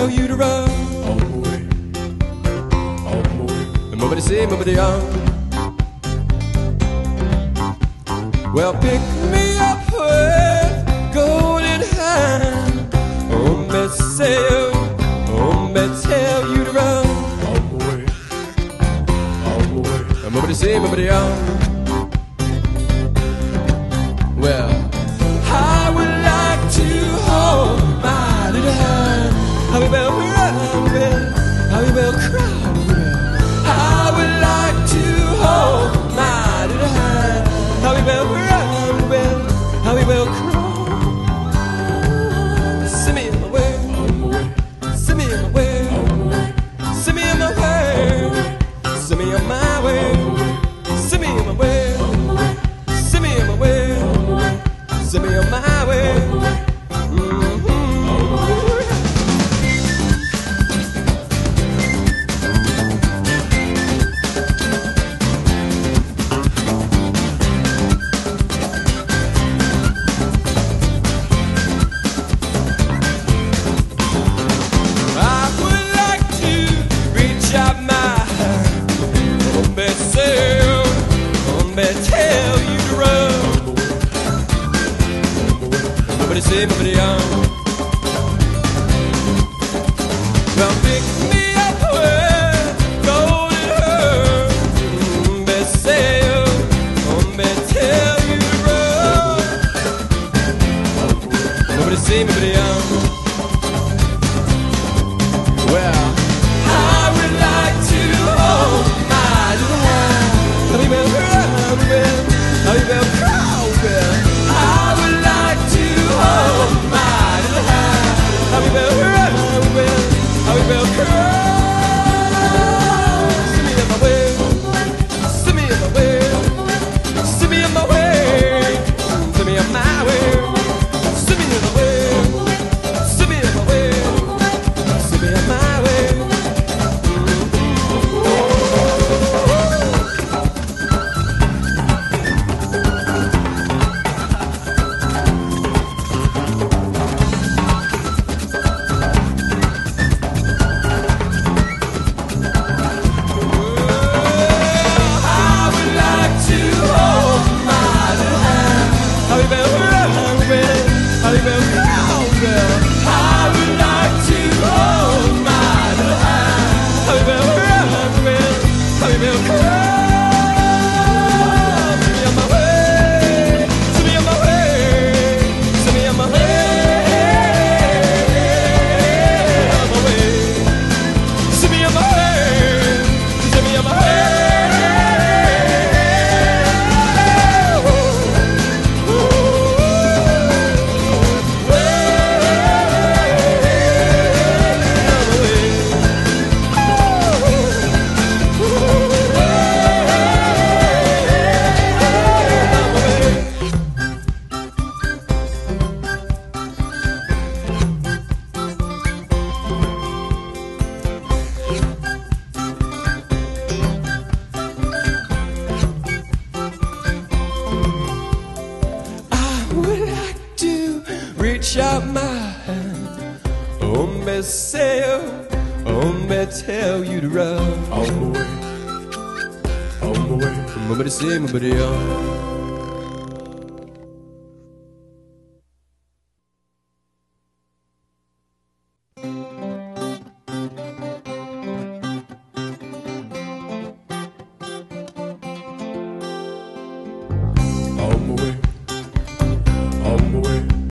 tell you to run. On my way, on my way. Nobody say, nobody on. Well, pick me up with golden hand. Oh, me say, oh, me tell you to run. On my way, on my way. Nobody say, nobody on. Well, I would like to hold my little hand. How we will run, how we will cry. I would like to hold my little hand. How we will run, how we will cry. Send me in my way, send me in my way, send me in my way, send me on my way, send me in my way, send me in my way, send me on my way. Nobody on. Well, pick me up with golden hair. Me say, me tell you to run. Nobody say, nobody on. Well, I would like to hold my little hand. How we will run, how we will cry. I would like to hold my little hand. How we will run, how we will cry. Send me in my way, send me in my way, send me in my way, send me in my way, send me in my way, send me in my way, send me in my way. Reach out my hand. Oh, me say, oh, me tell you to run. On my way, on my way. Nobody say, nobody on.